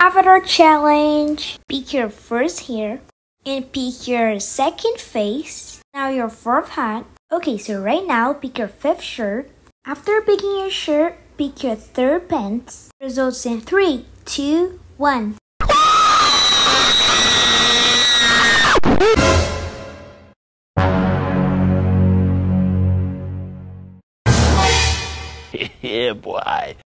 Avatar challenge. Pick your first hair and pick your second face. Now your fourth hat. Okay, so right now pick your fifth shirt. After picking your shirt, pick your third pants. Results in 3, 2, 1. Yeah, boy.